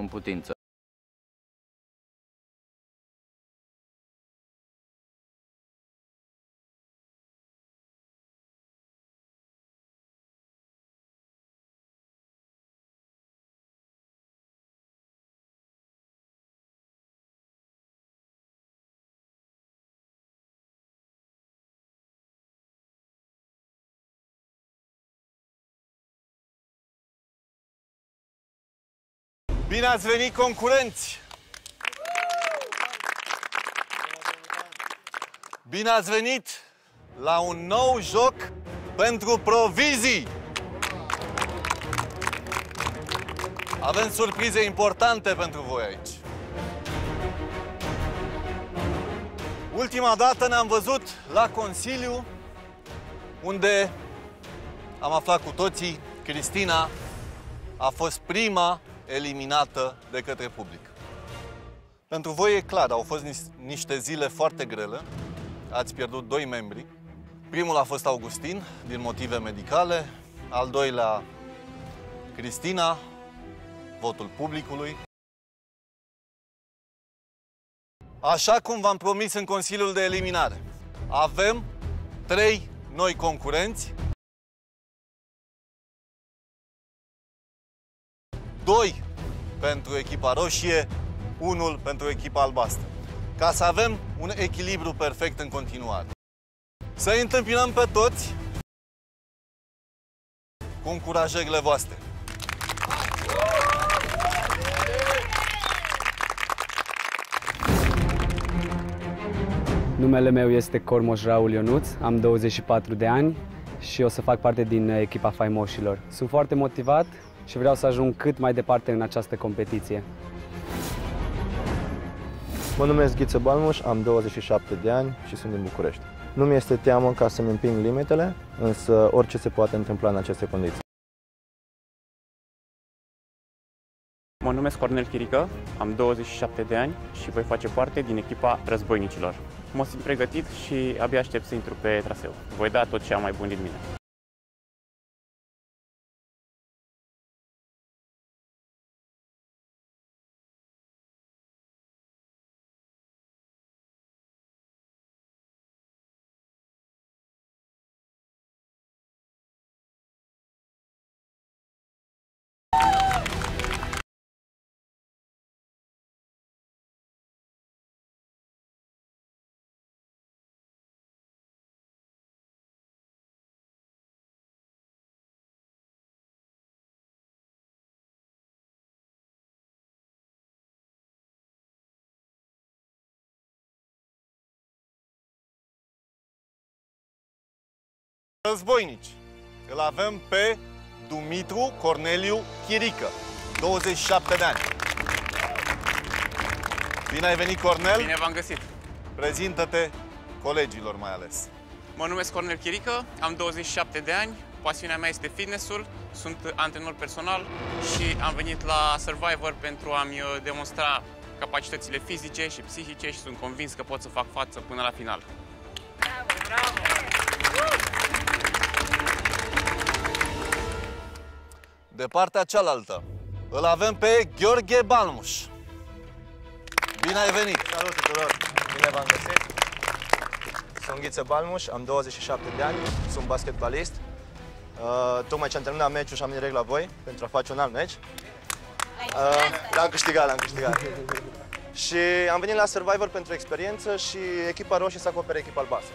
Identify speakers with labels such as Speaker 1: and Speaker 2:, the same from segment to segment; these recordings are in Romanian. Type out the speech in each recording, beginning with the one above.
Speaker 1: în putință.
Speaker 2: Bine ați venit, concurenți! Bine ați venit la un nou joc pentru provizii! Avem surprize importante pentru voi aici. Ultima dată ne-am văzut la Consiliu, unde am aflat cu toții, Cristina a fost prima eliminată de către public. Pentru voi e clar, au fost niște zile foarte grele. Ați pierdut 2 membri. Primul a fost Augustin, din motive medicale. Al doilea, Cristina, votul publicului. Așa cum v-am promis în Consiliul de Eliminare, avem 3 noi concurenți. 2 pentru echipa roșie, 1 pentru echipa albastră. Ca să avem un echilibru perfect în continuare. Să-i întâmpinăm pe toți cu încurajările voastre.
Speaker 3: Numele meu este Cormoș Raul Ionuț, am 24 de ani și o să fac parte din echipa faimoșilor. Sunt foarte motivat și vreau să ajung cât mai departe în această competiție.
Speaker 4: Mă numesc Ghiță Balmuș, am 27 de ani și sunt din București. Nu mi este teamă ca să-mi împing limitele, însă orice se poate întâmpla în aceste condiții.
Speaker 5: Mă numesc Cornel Chirică, am 27 de ani și voi face parte din echipa războinicilor. Mă simt pregătit și abia aștept să intru pe traseu. Voi da tot ce am mai bun din mine.
Speaker 2: Războinici. Îl avem pe Dumitru Corneliu Chirică, 27 de ani. Bine ai venit, Cornel!
Speaker 5: Bine v-am găsit!
Speaker 2: Prezintă-te colegilor mai ales.
Speaker 5: Mă numesc Cornel Chirică, am 27 de ani, pasiunea mea este fitnessul, sunt antrenor personal și am venit la Survivor pentru a-mi demonstra capacitățile fizice și psihice și sunt convins că pot să fac față până la final.
Speaker 6: Bravo, bravo!
Speaker 2: De partea cealaltă, îl avem pe Gheorghe Balmuș. Bine ai venit!
Speaker 4: Salut tuturor! Bine v-am găsit! Sunt Ghiță Balmuș, am 27 de ani, sunt basketbalist. Tocmai ce am terminat meciul și am venit direct la voi pentru a face un alt meci. L-am câștigat. Și am venit la Survivor pentru experiență și echipa roșie să acopere echipa albastră.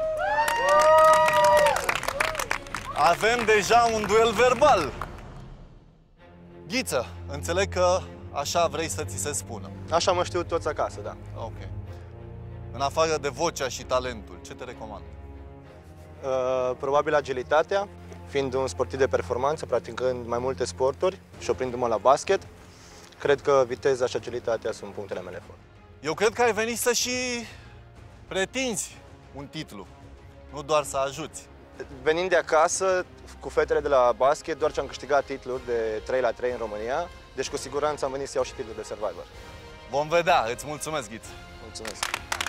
Speaker 2: Avem deja un duel verbal. Ghiță, înțeleg că așa vrei să ți se spună.
Speaker 4: Așa mă știu toți acasă, da.
Speaker 2: Ok. În afară de vocea și talentul, ce te recomand?
Speaker 4: Probabil agilitatea, fiind un sportiv de performanță, practicând mai multe sporturi și oprindu-mă la basket, cred că viteza și agilitatea sunt punctele mele forte.
Speaker 2: Eu cred că ai venit să și pretinzi un titlu, nu doar să ajuți.
Speaker 4: Venind de acasă, cu fetele de la basket, doar ce am câștigat titluri de 3-3 în România, deci cu siguranță am venit să iau și titlul de Survivor.
Speaker 2: Vom vedea, îți mulțumesc, Ghiță.
Speaker 4: Mulțumesc!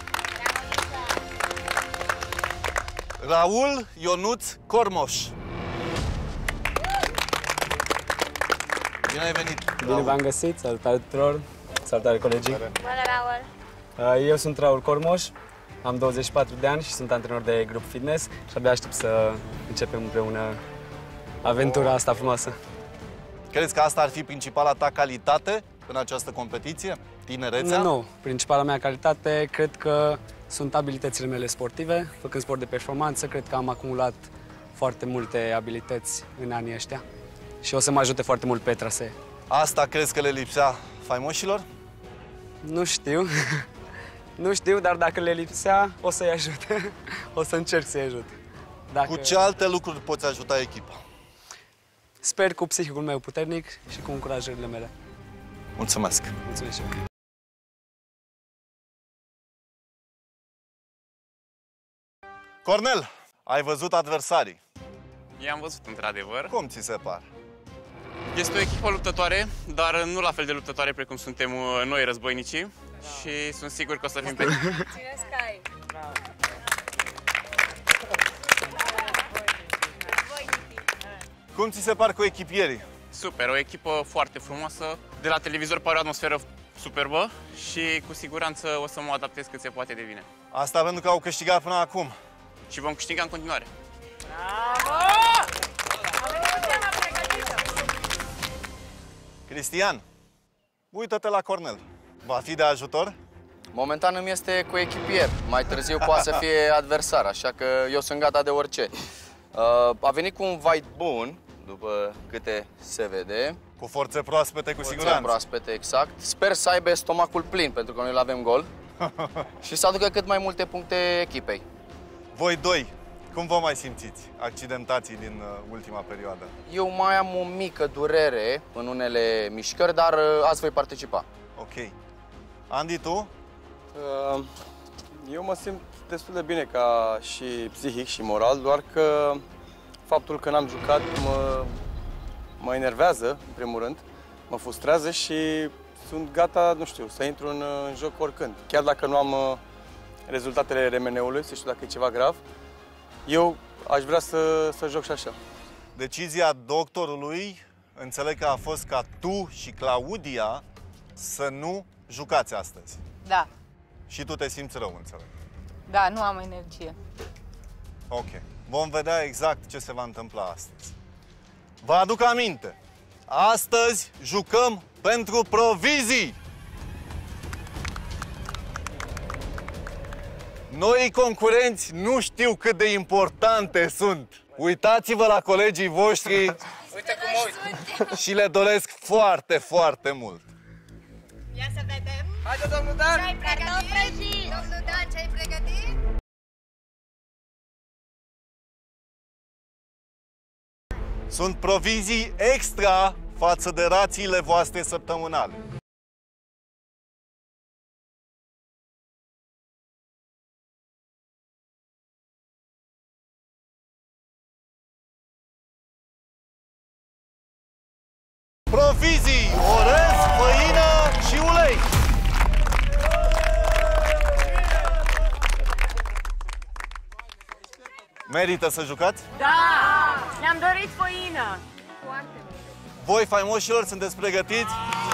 Speaker 2: Raul Ionuț Cormoș. Bine ai venit!
Speaker 3: Bine v-am găsit, salutare tuturor, salutare colegii.
Speaker 1: Bună, Raul!
Speaker 3: Eu sunt Raul Cormoș, am 24 de ani și sunt antrenor de grup fitness și abia aștept să începem împreună aventura asta frumoasă.
Speaker 2: Crezi că asta ar fi principala ta calitate în această competiție? Tinerețea?
Speaker 3: Nu. Principala mea calitate, cred că sunt abilitățile mele sportive. Făcând sport de performanță, cred că am acumulat foarte multe abilități în anii ăștia și o să mă ajute foarte mult pe trasee.
Speaker 2: Asta crezi că le lipsea faimoșilor?
Speaker 3: Nu știu. Nu știu, dar dacă le lipsea, o să-i ajut. O să încerc să-i ajut.
Speaker 2: Cu ce alte lucruri poți ajuta echipa?
Speaker 3: Sper cu psihicul meu puternic și cu încurajările mele.
Speaker 2: Mulțumesc!
Speaker 3: Mulțumesc și eu.
Speaker 2: Cornel, ai văzut adversarii.
Speaker 5: I-am văzut într-adevăr.
Speaker 2: Cum ți se par?
Speaker 5: Este o echipă luptătoare, dar nu la fel de luptătoare precum suntem noi războinicii. Și sunt sigur că o să fim pe...
Speaker 1: Cine scai?
Speaker 2: Cum ți se par cu echipierii?
Speaker 5: Super, o echipă foarte frumoasă. De la televizor pare o atmosferă superbă și cu siguranță o să mă adaptez cât se poate de bine.
Speaker 2: Asta pentru că au câștigat până acum.
Speaker 5: Și vom câștiga în continuare.
Speaker 2: Cristian, uită-te la Cornel. Va fi de ajutor?
Speaker 7: Momentan îmi este cu echipier. Mai târziu poate să fie adversar, așa că eu sunt gata de orice. A venit cu un vai bun, după câte se vede.
Speaker 2: Cu forțe proaspete, cu siguranță.
Speaker 7: Forțe proaspete, exact. Sper să aibă stomacul plin, pentru că noi îl avem gol. Și să aducă cât mai multe puncte echipei.
Speaker 2: Voi doi, cum vă mai simțiți accidentații din ultima perioadă?
Speaker 7: Eu mai am o mică durere în unele mișcări, dar azi voi participa.
Speaker 2: Ok. Andy, tu?
Speaker 8: Eu mă simt destul de bine ca și psihic și moral, doar că faptul că n-am jucat mă enervează, în primul rând, mă frustrează și sunt gata, nu știu, să intru în joc oricând. Chiar dacă nu am rezultatele RMN-ului, să știu dacă e ceva grav, eu aș vrea să joc și așa.
Speaker 2: Decizia doctorului, înțeleg că a fost ca tu și Claudia să nu jucați astăzi.
Speaker 9: Da,
Speaker 2: Și tu te simți rău, înțeleg.
Speaker 9: da, nu am energie.
Speaker 2: Ok. Vom vedea exact ce se va întâmpla astăzi. Vă aduc aminte, astăzi jucăm pentru provizii. Noii concurenți nu știu cât de importante sunt. Uitați-vă la colegii voștri.
Speaker 9: Uite cum mă uit.
Speaker 2: Și le doresc foarte, foarte mult.
Speaker 6: Ia să vedem.
Speaker 8: Haide, domnul Dan!
Speaker 6: Ce-ai pregătit? Domnul Dan, ce-ai pregătit?
Speaker 2: Sunt provizii extra față de rațiile voastre săptămânale. Provizii, orez, făină și ulei. Merită să jucați?
Speaker 6: Da! Ne-am dorit făină.
Speaker 2: Voi, faimoșilor, sunteți pregătiți?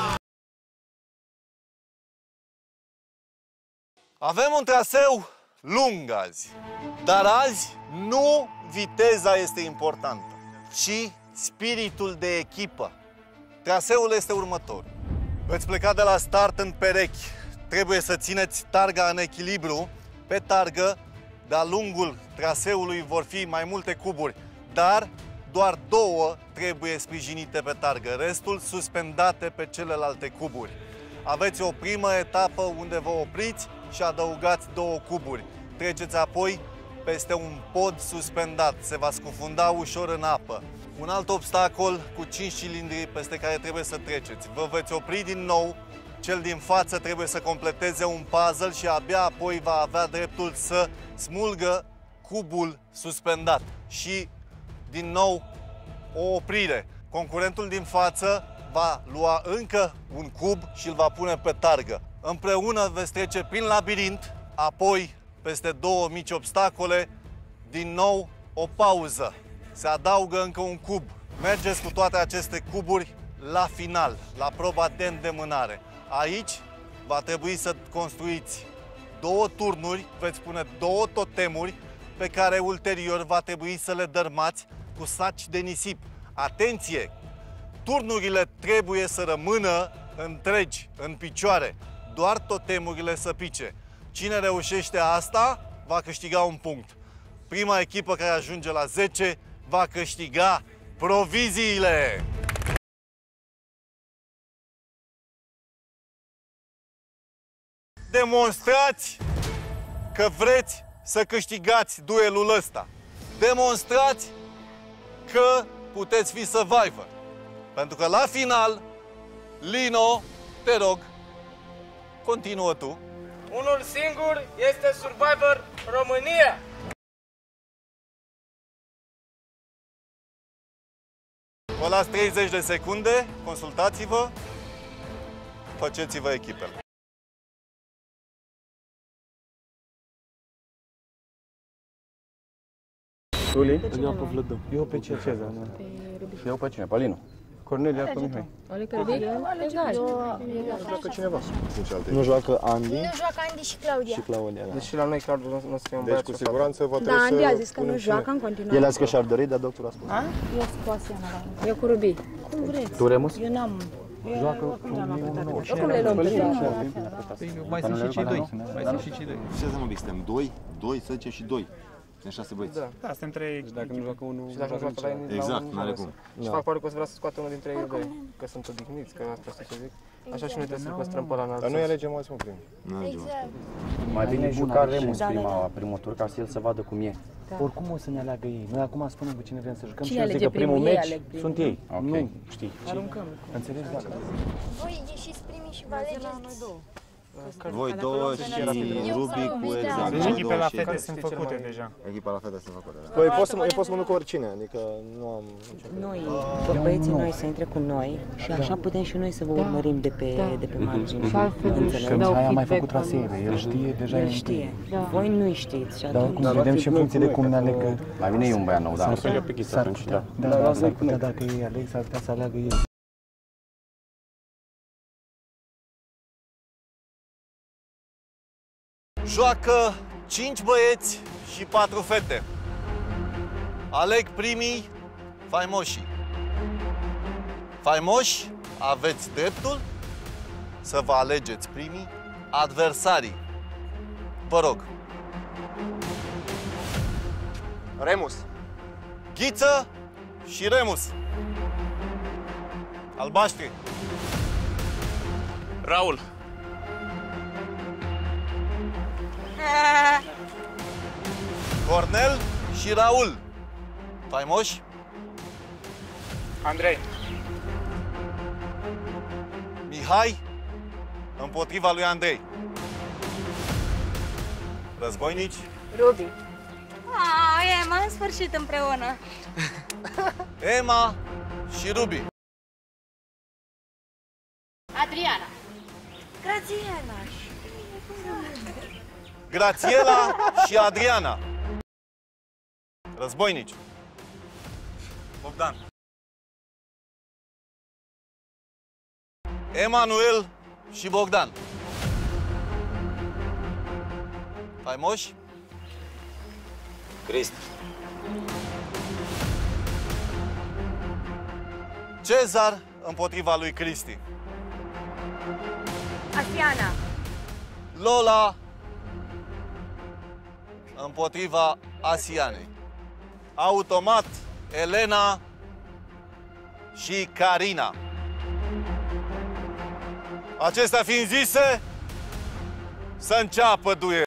Speaker 2: Avem un traseu lung azi, dar azi nu viteza este importantă, ci spiritul de echipă. Traseul este următor. Veți pleca de la start în perechi. Trebuie să țineți targa în echilibru. Pe targă, de-a lungul traseului vor fi mai multe cuburi, dar doar 2 trebuie sprijinite pe targă, restul suspendate pe celelalte cuburi. Aveți o primă etapă unde vă opriți și adăugați 2 cuburi. Treceți apoi peste un pod suspendat, se va scufunda ușor în apă. Un alt obstacol cu 5 cilindri peste care trebuie să treceți. Vă veți opri din nou, cel din față trebuie să completeze un puzzle și abia apoi va avea dreptul să smulgă cubul suspendat. Și din nou o oprire. Concurentul din față va lua încă un cub și îl va pune pe targă. Împreună veți trece prin labirint, apoi peste 2 mici obstacole, din nou o pauză. Se adaugă încă un cub. Mergeți cu toate aceste cuburi la final, la proba de îndemânare. Aici va trebui să construiți 2 turnuri, veți pune 2 totemuri pe care ulterior va trebui să le dărmați cu saci de nisip. Atenție! Turnurile trebuie să rămână întregi, în picioare, doar totemurile să pice. Cine reușește asta va câștiga un punct. Prima echipă care ajunge la 10 va câștiga proviziile. Demonstrați că vreți să câștigați duelul ăsta. Demonstrați că puteți fi survivor. Pentru că la final, Lino, te rog, continuă tu.
Speaker 10: Unul singur este Survivor România!
Speaker 2: Vă las 30 de secunde, consultați-vă, faceți-vă echipele.
Speaker 8: Tuli? Îl iau pe Vlădău. Eu pe Cezar.
Speaker 7: Eu pe cine? Pe Linu?
Speaker 8: Cornelia pe Mihai.
Speaker 4: Nu joacă cineva.
Speaker 8: Nu joacă Andy?
Speaker 11: Nu joacă Andy și Claudia.
Speaker 8: Și Claudia, da.
Speaker 10: Deci la noi Claudia nu suntem un
Speaker 4: Deci cu siguranță va trebui
Speaker 11: Da,
Speaker 4: să...
Speaker 11: Andy a zis că nu joacă în continuare.
Speaker 8: El a zis că și-ar dori, dar doctorul a spus.
Speaker 11: Eu sunt cu Asiana. Eu cu Rubi. Cum vreți.
Speaker 8: Tu, Remus?
Speaker 11: Eu n-am...
Speaker 8: Joacă
Speaker 11: Oricum le luăm pe toate.
Speaker 12: Mai sunt și cei 2. Mai sunt și cei 2.
Speaker 13: Ce să mă bic, suntem 2, să zicem și 2. Suntem 6 băieți.
Speaker 10: Da, suntem 3.
Speaker 3: Dacă nu joacă unul,
Speaker 10: și dacă nu joacă la ei,
Speaker 13: exact, n-are cum.
Speaker 10: Și fac pare că o să vrea să scoată unul dintre ei doi, că sunt odihniți, că asta știi ce zic. Așa și noi trebuie să păstrăm pe ăla înalt.
Speaker 4: Dar noi alegem azi un prim.
Speaker 11: Exact.
Speaker 12: Mai bine juca Remus primul tur ca să el să vadă cum e. Oricum o să ne aleagă ei. Noi acum spunem cu cine vrem să jucăm și eu zic că primul meci sunt ei. Nu știi.
Speaker 11: Aruncăm.
Speaker 12: Înțelegi? Da.
Speaker 11: Voi ieșiți primii și vă alegeți.
Speaker 13: Voi 2 și Rubi cu exact.
Speaker 10: Deci echipele la fete sunt făcute deja.
Speaker 13: Echipa la fete sunt făcute, da.
Speaker 4: Păi pot să mă duc cu oricine, adică nu am
Speaker 14: Noi, băieții noi să intre cu noi și așa putem și noi să vă urmărim de pe margine.
Speaker 12: Și altfel a mai făcut traseele, el știe deja.
Speaker 14: El știe. Voi nu știți și
Speaker 12: Dar
Speaker 14: atunci...
Speaker 12: vedem și în funcție de cum ne aleg.
Speaker 7: La mine e un băiat nou, da.
Speaker 12: S-ar putea, s-ar putea dacă ei aleg, s-ar putea să aleagă ei.
Speaker 2: Joacă 5 băieți și 4 fete. Aleg primii faimoșii. Faimoși, aveți dreptul să vă alegeți primii adversarii. Vă rog.
Speaker 4: Remus.
Speaker 2: Ghiță și Remus. Albaștri.
Speaker 5: Raul.
Speaker 2: Cornel și Raul. Faimoși?
Speaker 10: Andrei.
Speaker 2: Mihai împotriva lui Andrei. Războinici?
Speaker 1: Rubi. Emma, în sfârșit împreună.
Speaker 2: Emma și Rubi.
Speaker 6: Adriana.
Speaker 11: Grațiela.
Speaker 2: Grațiela și Adriana. Războinici. Bogdan. Emanuel și Bogdan. Faimoși?
Speaker 13: Cristi.
Speaker 2: Cezar împotriva lui Cristi.
Speaker 1: Asiana.
Speaker 2: Lola împotriva Asianei. Automat, Elena și Carina. Acestea fiind zise, să înceapă duelul.